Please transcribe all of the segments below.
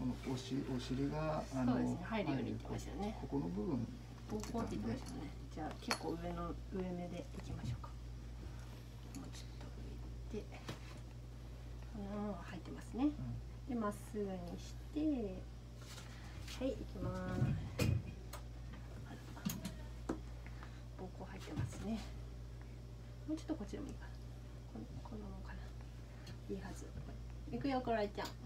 のお尻がそうですね、入るように言ってましたよね。 ここの部分膀胱って言ってましたよね。じゃあ結構上目でいきましょうか。もうちょっと上行って、このまま入ってますね。でまっすぐにして、はい行きます。膀胱入ってますね。もうちょっとこっちでもいいかな。こんなもんかな。いいはず。行くよ、コライちゃん。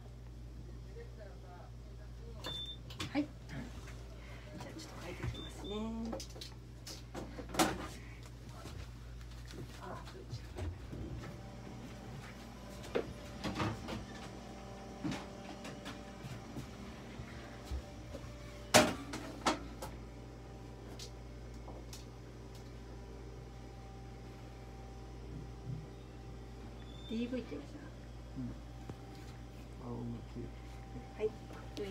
はい。じゃあちょっと変えていきますね。DV って言いました。 仰向はい。で、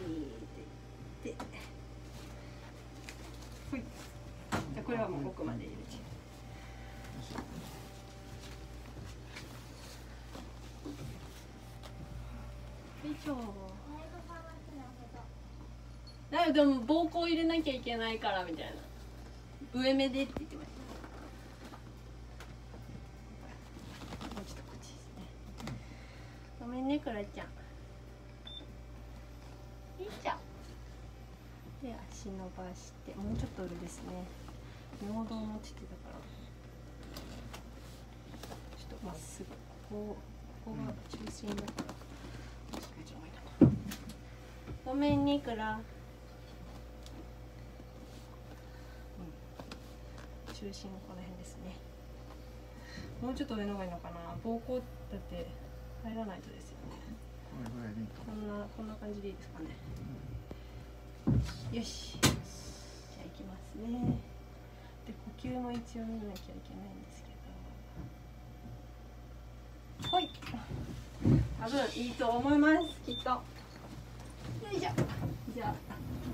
ほい。じゃあこれはもう奥まで入れて。よいしょ。でも膀胱入れなきゃいけないからみたいな。上目でって言ってました。もうちょっとこっちですね。ごめんね、くらちゃん。よいしょ。で、足伸ばして、もうちょっと上ですね。尿道もちってたから。ちょっとまっすぐ。ここが中心だから。ごめんね、くら。中心この辺ですね。もうちょっと上の方がいいのかな。膀胱だって入らないとですよね。こんな感じでいいですかね。よし。じゃあ行きますね。で呼吸の位置を見なきゃいけないんですけど。ほい。多分いいと思います。きっと。よいしょ。じゃあ